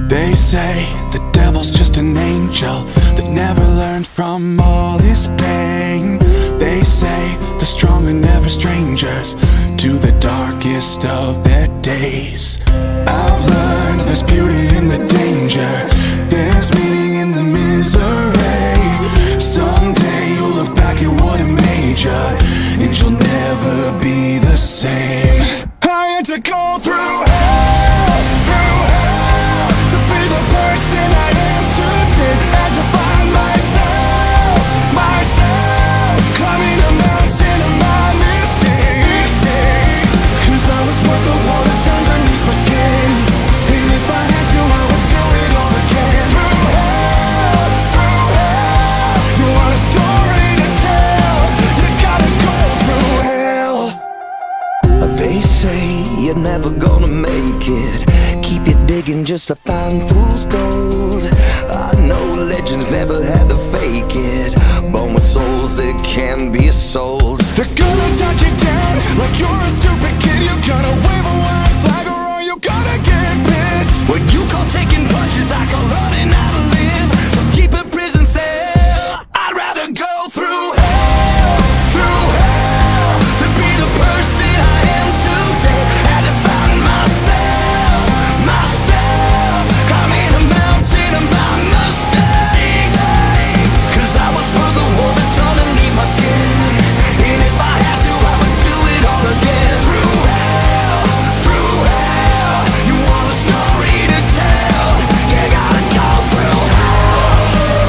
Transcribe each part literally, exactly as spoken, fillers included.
They say the devil's just an angel that never learned from all his pain. They say the strong are never strangers to the darkest of their days. I've learned there's beauty in the danger, there's meaning in the misery. Someday you'll look back at what it made you, and you'll never be the same. I had to go through hell, through hell, to be the person I am today. Had to find myself, myself, climbing the mountain of my mistakes. Cause I was worth the war that's underneath my skin, and if I had to, I would do it all again. Through hell, through hell, you want a story to tell, you gotta go through hell. They say you're never gonna make it, keep you digging just to find fool's gold. I know legends never had to fake it, born with souls that can be sold. They're gonna talk you down like you're a stupid kid. You gotta wave a white flag or all you gotta get pissed. What you call taking punches, I call running out of live. So keep a prison cell, I'd rather go through hell, through hell, to be the person I am today. Had to find myself, myself, climbing a mountain of my mistakes. Cause I was for the war that's underneath my skin, and if I had to, I would do it all again. Through hell, through hell, you want a story to tell, you gotta go through hell.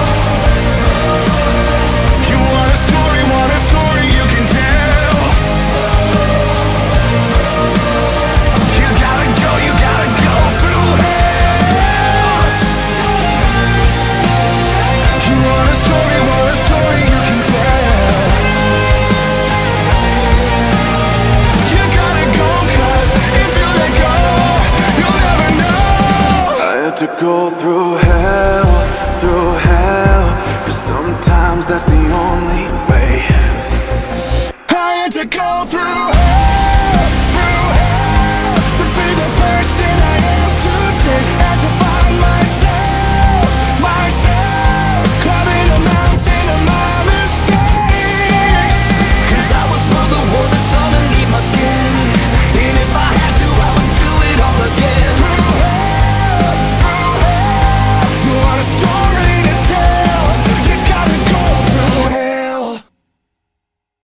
You want a story, want a story you can tell. You gotta go, you gotta go through hell. You want a story, want a story you can tell. You gotta go, cause if you let go, you'll never know. I had to go through